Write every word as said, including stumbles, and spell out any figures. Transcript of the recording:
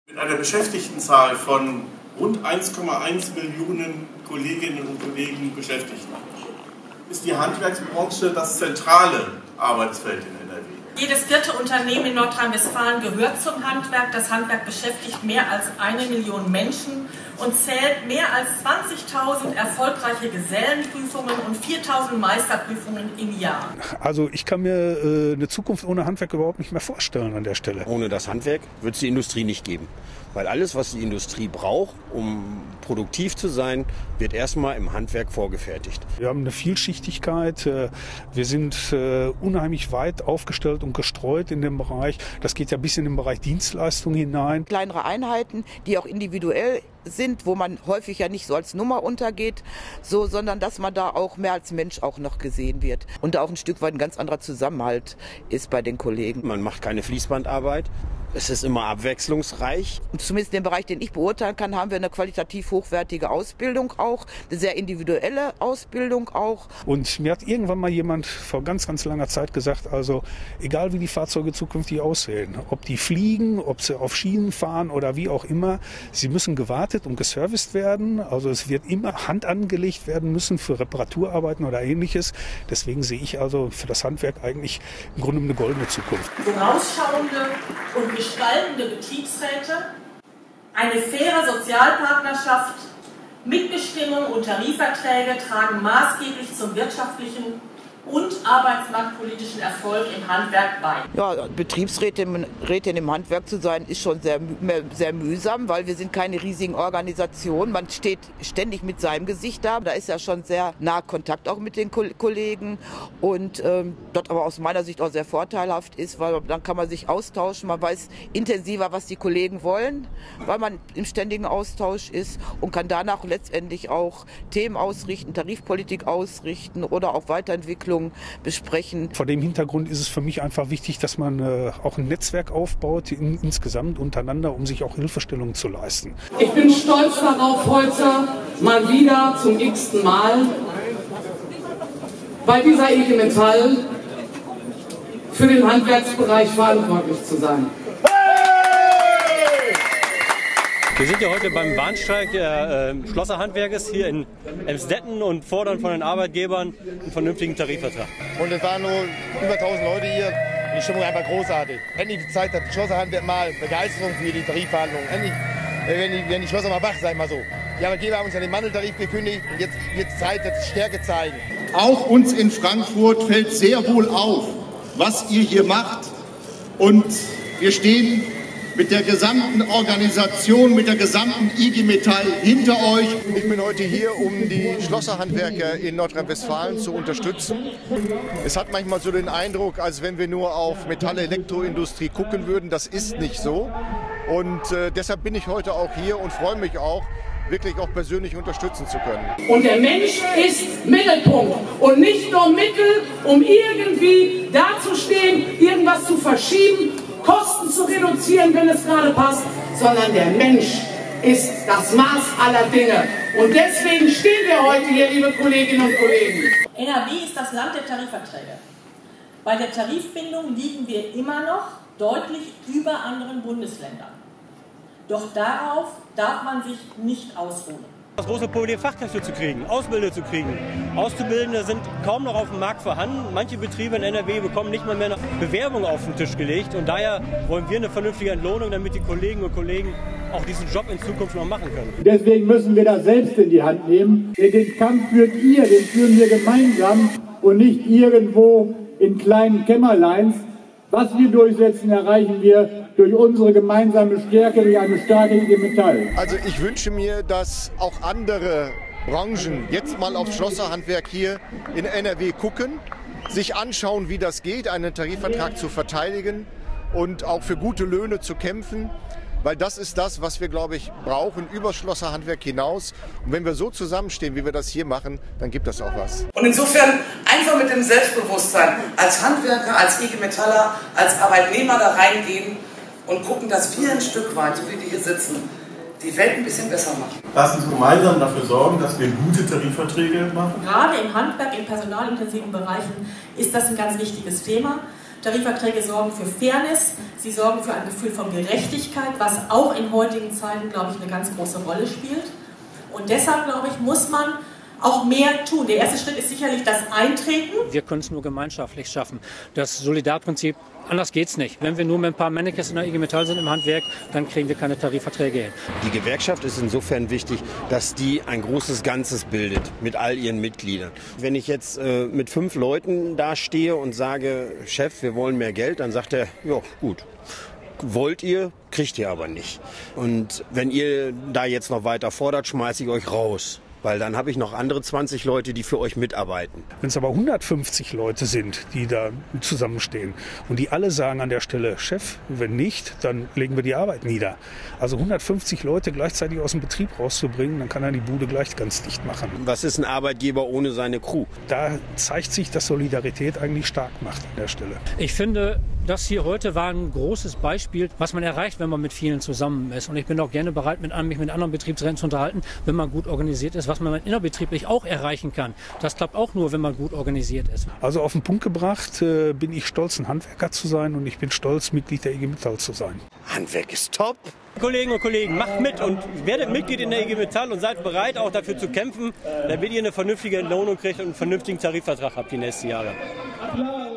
Mit einer Beschäftigtenzahl von rund eins Komma eins Millionen Kolleginnen und Kollegen beschäftigt ist die Handwerksbranche das zentrale Arbeitsfeld in N R W. Jedes vierte Unternehmen in Nordrhein-Westfalen gehört zum Handwerk. Das Handwerk beschäftigt mehr als eine Million Menschen und zählt mehr als zwanzigtausend erfolgreiche Gesellenprüfungen und viertausend Meisterprüfungen im Jahr. Also ich kann mir äh, eine Zukunft ohne Handwerk überhaupt nicht mehr vorstellen an der Stelle. Ohne das Handwerk wird es die Industrie nicht geben. Weil alles, was die Industrie braucht, um produktiv zu sein, wird erstmal im Handwerk vorgefertigt. Wir haben eine Vielschichtigkeit, wir sind unheimlich weit aufgestellt und gestreut in dem Bereich. Das geht ja bis in den Bereich Dienstleistung hinein. Kleinere Einheiten, die auch individuell sind, wo man häufig ja nicht so als Nummer untergeht, so, sondern dass man da auch mehr als Mensch auch noch gesehen wird. Und da auch ein Stück weit ein ganz anderer Zusammenhalt ist bei den Kollegen. Man macht keine Fließbandarbeit. Es ist immer abwechslungsreich. Und zumindest in dem Bereich, den ich beurteilen kann, haben wir eine qualitativ hochwertige Ausbildung auch, eine sehr individuelle Ausbildung auch. Und mir hat irgendwann mal jemand vor ganz, ganz langer Zeit gesagt, also egal wie die Fahrzeuge zukünftig aussehen, ob die fliegen, ob sie auf Schienen fahren oder wie auch immer, sie müssen gewartet und geserviced werden. Also es wird immer Hand angelegt werden müssen für Reparaturarbeiten oder Ähnliches. Deswegen sehe ich also für das Handwerk eigentlich im Grunde eine goldene Zukunft. Vorausschauende und gestaltende Betriebsräte, eine faire Sozialpartnerschaft, Mitbestimmung und Tarifverträge tragen maßgeblich zum wirtschaftlichen und arbeitsmarktpolitischen Erfolg im Handwerk bei. Ja, Betriebsrätin Rätin im Handwerk zu sein, ist schon sehr, sehr mühsam, weil wir sind keine riesigen Organisationen. Man steht ständig mit seinem Gesicht da. Da ist ja schon sehr nah Kontakt auch mit den Kollegen. Und ähm, dort aber aus meiner Sicht auch sehr vorteilhaft ist, weil dann kann man sich austauschen. Man weiß intensiver, was die Kollegen wollen, weil man im ständigen Austausch ist und kann danach letztendlich auch Themen ausrichten, Tarifpolitik ausrichten oder auch Weiterentwicklung besprechen. Vor dem Hintergrund ist es für mich einfach wichtig, dass man äh, auch ein Netzwerk aufbaut, in, insgesamt untereinander, um sich auch Hilfestellungen zu leisten. Ich bin stolz darauf, heute mal wieder zum x-ten Mal bei dieser I G Metall für den Handwerksbereich verantwortlich zu sein. Wir sind ja heute beim Warnstreik der äh, Schlosserhandwerkes hier in Emsdetten und fordern von den Arbeitgebern einen vernünftigen Tarifvertrag. Und es waren nur über tausend Leute hier. Die Stimmung ist einfach großartig. Endlich zeigt das Schlosserhandwerk mal Begeisterung für die Tarifverhandlungen. Endlich äh, werden, die, werden die Schlosser mal wach, sag ich mal so. Die Arbeitgeber haben uns ja den Mandeltarif gekündigt und jetzt wird es Zeit, dass sie Stärke zeigen. Auch uns in Frankfurt fällt sehr wohl auf, was ihr hier macht. Und wir stehen mit der gesamten Organisation, mit der gesamten I G Metall hinter euch. Ich bin heute hier, um die Schlosserhandwerker in Nordrhein-Westfalen zu unterstützen. Es hat manchmal so den Eindruck, als wenn wir nur auf Metall-Elektroindustrie gucken würden. Das ist nicht so. Und äh, deshalb bin ich heute auch hier und freue mich auch, wirklich auch persönlich unterstützen zu können. Und der Mensch ist Mittelpunkt und nicht nur Mittel, um irgendwie dazustehen, irgendwas zu verschieben, Kosten zu reduzieren, wenn es gerade passt, sondern der Mensch ist das Maß aller Dinge. Und deswegen stehen wir heute hier, liebe Kolleginnen und Kollegen. N R W ist das Land der Tarifverträge. Bei der Tarifbindung liegen wir immer noch deutlich über anderen Bundesländern. Doch darauf darf man sich nicht ausruhen. Das große Problem, Fachkräfte zu kriegen, Ausbilder zu kriegen. Auszubildende sind kaum noch auf dem Markt vorhanden. Manche Betriebe in N R W bekommen nicht mal mehr eine Bewerbung auf den Tisch gelegt. Und daher wollen wir eine vernünftige Entlohnung, damit die Kolleginnen und Kollegen auch diesen Job in Zukunft noch machen können. Deswegen müssen wir das selbst in die Hand nehmen. Denn den Kampf führt ihr, den führen wir gemeinsam und nicht irgendwo in kleinen Kämmerleins. Was wir durchsetzen, erreichen wir durch unsere gemeinsame Stärke, durch eine starke I G Metall. Also ich wünsche mir, dass auch andere Branchen jetzt mal aufs Schlosserhandwerk hier in N R W gucken, sich anschauen, wie das geht, einen Tarifvertrag zu verteidigen und auch für gute Löhne zu kämpfen. Weil das ist das, was wir, glaube ich, brauchen, über Schlosserhandwerk hinaus. Und wenn wir so zusammenstehen, wie wir das hier machen, dann gibt das auch was. Und insofern einfach mit dem Selbstbewusstsein als Handwerker, als I G Metaller, als Arbeitnehmer da reingehen und gucken, dass wir ein Stück weit, so wie die hier sitzen, die Welt ein bisschen besser machen. Lassen Sie gemeinsam dafür sorgen, dass wir gute Tarifverträge machen. Gerade im Handwerk, in personalintensiven Bereichen ist das ein ganz wichtiges Thema. Tarifverträge sorgen für Fairness, sie sorgen für ein Gefühl von Gerechtigkeit, was auch in heutigen Zeiten, glaube ich, eine ganz große Rolle spielt. Und deshalb, glaube ich, muss man auch mehr tun. Der erste Schritt ist sicherlich das Eintreten. Wir können es nur gemeinschaftlich schaffen. Das Solidarprinzip, anders geht es nicht. Wenn wir nur mit ein paar Mannequins in der I G Metall sind im Handwerk, dann kriegen wir keine Tarifverträge hin. Die Gewerkschaft ist insofern wichtig, dass die ein großes Ganzes bildet mit all ihren Mitgliedern. Wenn ich jetzt äh, mit fünf Leuten da stehe und sage, Chef, wir wollen mehr Geld, dann sagt er, ja gut. Wollt ihr, kriegt ihr aber nicht. Und wenn ihr da jetzt noch weiter fordert, schmeiße ich euch raus. Weil dann habe ich noch andere zwanzig Leute, die für euch mitarbeiten. Wenn es aber hundertfünfzig Leute sind, die da zusammenstehen und die alle sagen an der Stelle, Chef, wenn nicht, dann legen wir die Arbeit nieder. Also hundertfünfzig Leute gleichzeitig aus dem Betrieb rauszubringen, dann kann er die Bude gleich ganz dicht machen. Was ist ein Arbeitgeber ohne seine Crew? Da zeigt sich, dass Solidarität eigentlich stark macht an der Stelle. Ich finde, das hier heute war ein großes Beispiel, was man erreicht, wenn man mit vielen zusammen ist. Und ich bin auch gerne bereit, mich mit anderen Betriebsräten zu unterhalten, wenn man gut organisiert ist, was man innerbetrieblich auch erreichen kann. Das klappt auch nur, wenn man gut organisiert ist. Also auf den Punkt gebracht äh, bin ich stolz, ein Handwerker zu sein, und ich bin stolz, Mitglied der I G Metall zu sein. Handwerk ist top. Kolleginnen und Kollegen, macht mit und werdet Mitglied in der I G Metall und seid bereit, auch dafür zu kämpfen, damit ihr eine vernünftige Entlohnung kriegt und einen vernünftigen Tarifvertrag habt die nächsten Jahre.